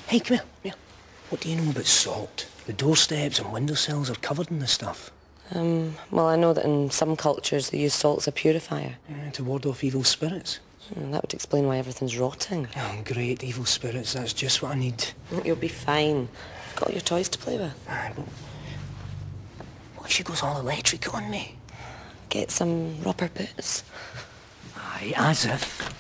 Hey, come here, come here. What do you know about salt? The doorsteps and windowsills are covered in this stuff. Well, I know that in some cultures they use salt as a purifier. Yeah, to ward off evil spirits. That would explain why everything's rotting. Oh, great, evil spirits, that's just what I need. You'll be fine. You've got all your toys to play with. Aye, but what if she goes all electric on me? Get some rubber boots. Aye, as if.